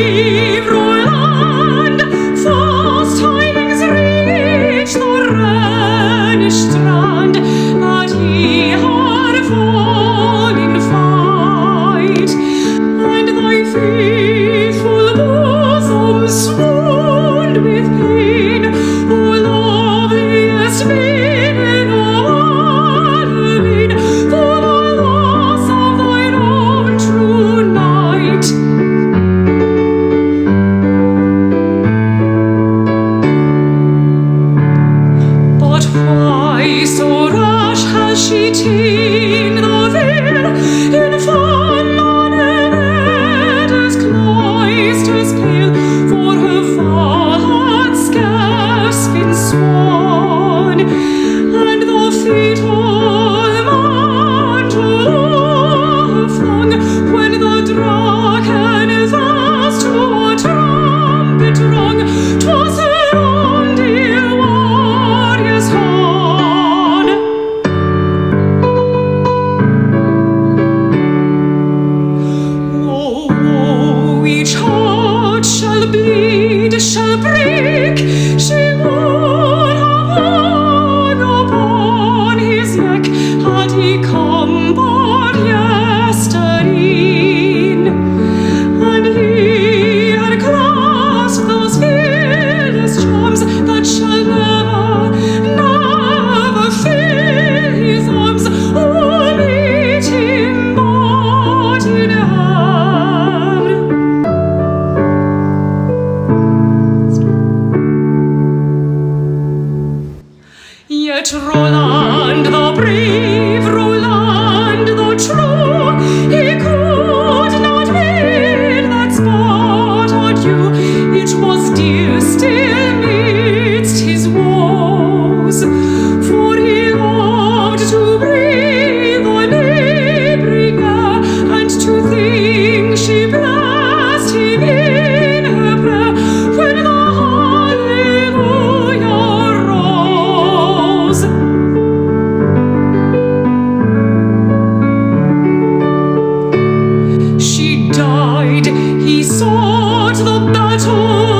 brave Roland, fast tidings reach the Rhenish strand, that he had fallen in fight, and thy faithful bosom swooned with pain, O loveliest maiden of Alamein, for the loss of thine own true knight. But why so rash has she ta'en the veil, in fun unheard as cloisters pale, for her fall had scarce been sworn, and the fatal mantle flung, when the dragon thus to a trumpet rung, 'twas her own dear warrior's horn. Oh, each heart shall bleed, shall break, she would have hung upon his neck, had he come but yestereen, and he had clasped those fearless charms that shall never, never fail his arms, or meet him but in heaven. Yet Roland, the brave Roland, the true, he could not bear that spot or dew. It was dear still midst his woes, for he loved to breathe the neighbouring air, and to think she blessed him in her prayer, when the Hallelujah rose. She died, he sought the battle